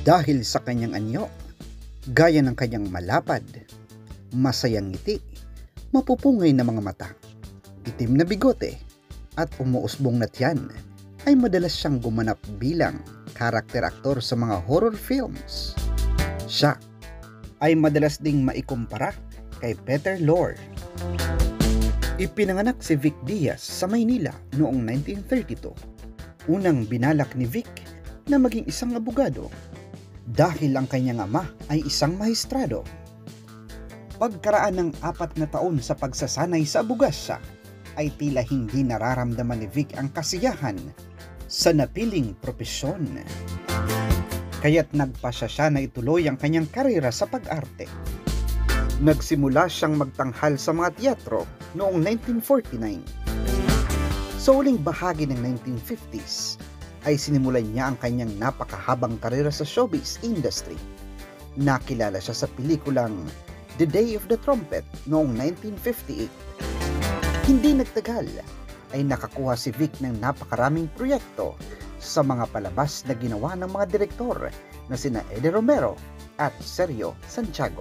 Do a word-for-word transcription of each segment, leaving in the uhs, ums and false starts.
Dahil sa kanyang anyo, gaya ng kanyang malapad, masayang ngiti, mapupungay na mga mata, itim na bigote, at umuusbong na tiyan, ay madalas siyang gumanap bilang karakter aktor sa mga horror films. Siya ay madalas ding maikumpara kay Peter Lorre. Ipinanganak si Vic Diaz sa Maynila noong nineteen thirty-two. Unang binalak ni Vic na maging isang abogado dahil ang kanyang ama ay isang mahistrado. Pagkaraan ng apat na taon sa pagsasanay sa abogasa, ay tila hindi nararamdaman ni Vic ang kasiyahan sa napiling propesyon. Kaya't nagpasya siya na ituloy ang kanyang karera sa pag-arte. Nagsimula siyang magtanghal sa mga teatro noong nineteen forty-nine. Sa uling bahagi ng nineteen fifties, ay sinimulan niya ang kanyang napakahabang karera sa showbiz industry. Nakilala siya sa pelikulang The Day of the Trumpet noong nineteen fifty-eight. Hindi nagtagal ay nakakuha si Vic ng napakaraming proyekto sa mga palabas na ginawa ng mga direktor na sina Eddie Romero at Sergio Santiago.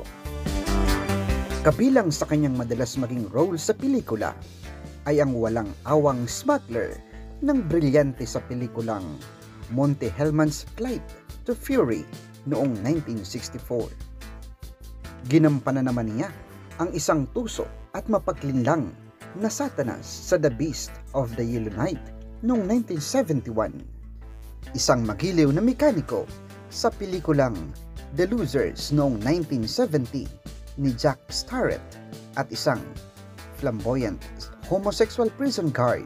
Kabilang sa kanyang madalas maging role sa pelikula ay ang walang awang smuggler ng brilyante sa pelikulang Monte Hellman's Flight to Fury noong nineteen sixty-four. Ginampanan naman niya ang isang tuso at mapaglinlang na Satanas sa The Beast of the Yellow Knight noong nineteen seventy-one. Isang magiliw na mekaniko sa pelikulang The Losers noong nineteen seventy ni Jack Starrett at isang flamboyant homosexual prison guard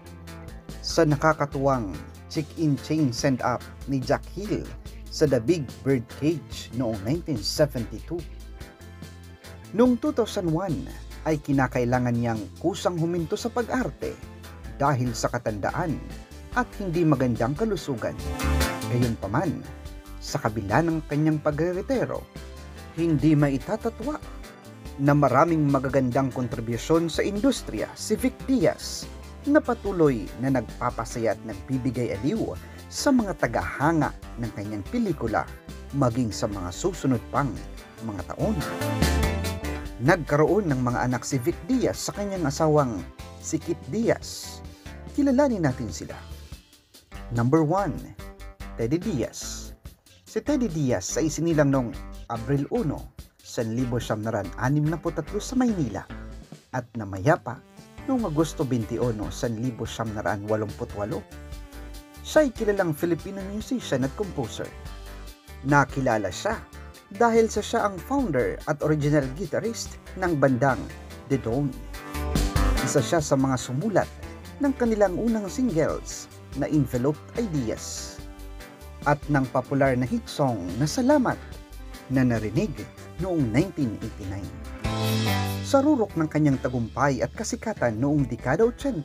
sa nakakatuwang Chick-in Chain Send-Up ni Jack Hill sa The Big Bird Cage noong nineteen seventy-two. Noong two thousand one ay kinakailangan niyang kusang huminto sa pag-arte dahil sa katandaan at hindi magandang kalusugan. Gayunpaman, sa kabila ng kanyang pagreretiro, hindi maitatatawa na maraming magagandang kontribusyon sa industriya si Vic Diaz na patuloy na nagpapasaya at nagbibigay aliw sa mga tagahanga ng kanyang pelikula maging sa mga susunod pang mga taon. Nagkaroon ng mga anak si Vic Diaz sa kanyang asawang si Kit Diaz. Kilalanin natin sila. Number one, Teddy Diaz. Si Teddy Diaz ay isinilang noong Abril one, nineteen sixty-three sa Maynila at namayapa noong Agosto twenty-one, nineteen eighty-eight. Siya ay kilalang Filipino musician at composer. Nakilala siya dahil sa siya ang founder at original guitarist ng bandang The Dawn. Isa siya sa mga sumulat ng kanilang unang singles na Enveloped Ideas at ng popular na hit song na Salamat na narinig noong nineteen eighty-nine. Sa rurok ng kanyang tagumpay at kasikatan noong dekada eighty,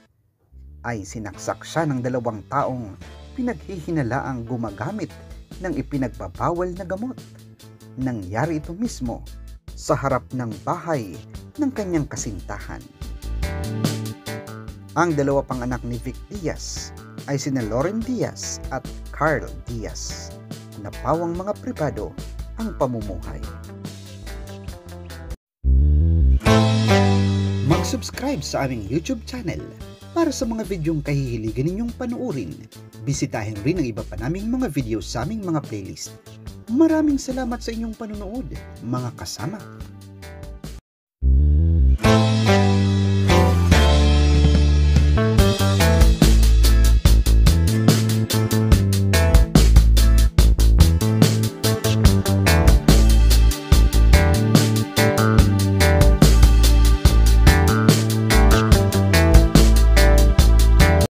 ay sinaksak siya ng dalawang taong pinaghihinalaang gumagamit ng ipinagbabawal na gamot. Nangyari ito mismo sa harap ng bahay ng kanyang kasintahan. Ang dalawa pang anak ni Vic Diaz ay sina Lauren Diaz at Carl Diaz, na pawang mga pribado ang pamumuhay. Mag-subscribe sa aming YouTube channel para sa mga videong kahihiligan ninyong panuorin. Bisitahin rin ang iba pa naming mga video sa aming mga playlist. Maraming salamat sa inyong panonood, mga kasama.